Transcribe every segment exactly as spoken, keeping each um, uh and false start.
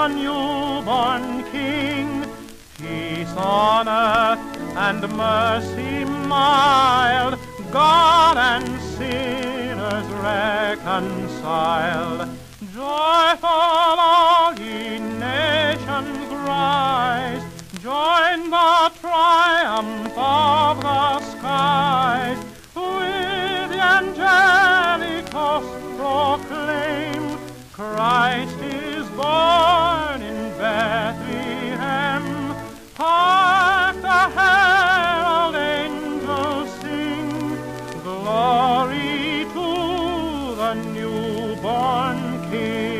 the newborn King. Peace on earth and mercy mild, God and sinners reconciled. Joyful all ye nations rise, join the triumph of the skies. With the angelic host proclaim, Christ is born in Bethlehem. Hark, the herald angels sing, glory to the newborn King.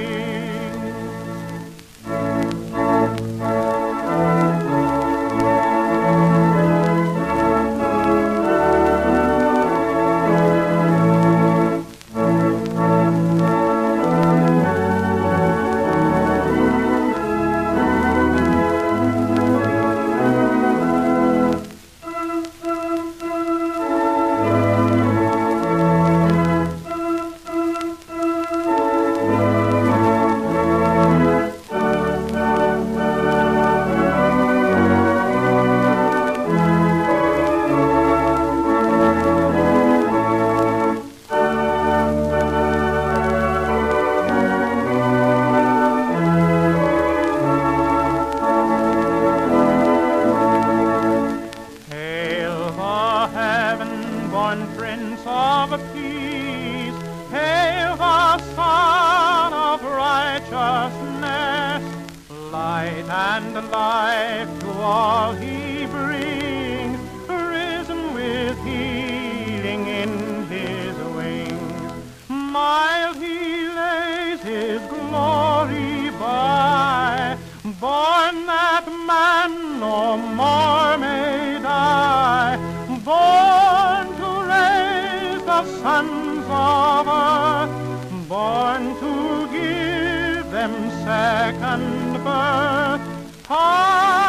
Prince of Peace, hail the Son of Righteousness. Light and life to all he brings, risen with healing in his wings. Mild he lays his glory by, born that man no more may die. Born to raise the sons of earth, born to give them second birth.